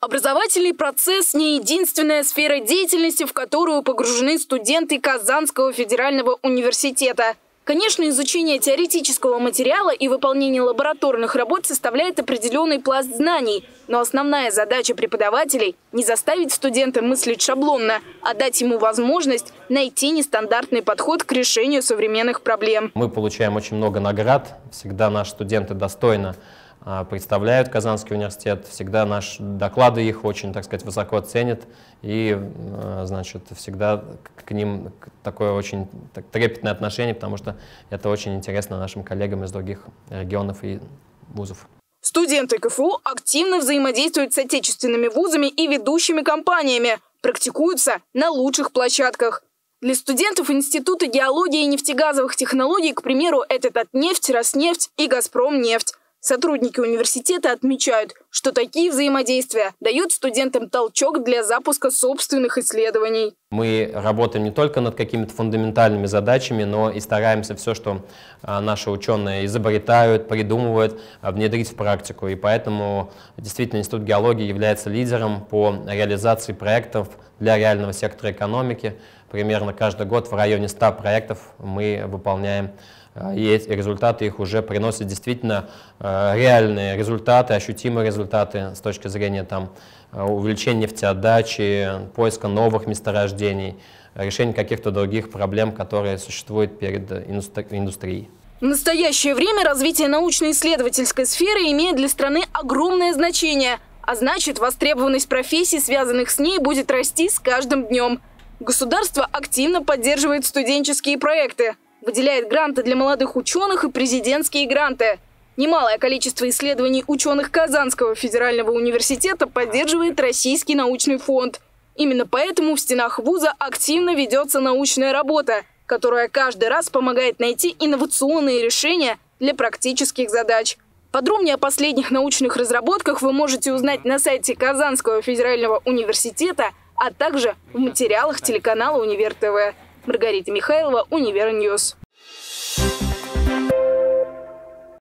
Образовательный процесс – не единственная сфера деятельности, в которую погружены студенты Казанского федерального университета. Конечно, изучение теоретического материала и выполнение лабораторных работ составляет определенный пласт знаний. Но основная задача преподавателей – не заставить студента мыслить шаблонно, а дать ему возможность найти нестандартный подход к решению современных проблем. Мы получаем очень много наград. Всегда наши студенты достойно представляют Казанский университет, всегда наши доклады их очень, так сказать, высоко ценят, и, значит, всегда к ним такое очень трепетное отношение, потому что это очень интересно нашим коллегам из других регионов и вузов. Студенты КФУ активно взаимодействуют с отечественными вузами и ведущими компаниями, практикуются на лучших площадках. Для студентов Института геологии и нефтегазовых технологий, к примеру, это Татнефть, Роснефть и Газпромнефть. Сотрудники университета отмечают, что такие взаимодействия дают студентам толчок для запуска собственных исследований. Мы работаем не только над какими-то фундаментальными задачами, но и стараемся все, что наши ученые изобретают, придумывают, внедрить в практику. И поэтому действительно Институт геологии является лидером по реализации проектов для реального сектора экономики. Примерно каждый год в районе 100 проектов мы выполняем. И результаты их уже приносят действительно реальные результаты, ощутимые результаты с точки зрения увеличения нефтеотдачи, поиска новых месторождений, решения каких-то других проблем, которые существуют перед индустрией. В настоящее время развитие научно-исследовательской сферы имеет для страны огромное значение, а значит, востребованность профессий, связанных с ней, будет расти с каждым днем. Государство активно поддерживает студенческие проекты, выделяет гранты для молодых ученых и президентские гранты. Немалое количество исследований ученых Казанского федерального университета поддерживает Российский научный фонд. Именно поэтому в стенах вуза активно ведется научная работа, которая каждый раз помогает найти инновационные решения для практических задач. Подробнее о последних научных разработках вы можете узнать на сайте Казанского федерального университета, а также в материалах телеканала Универ ТВ. Маргарита Михайлова, Универньюз.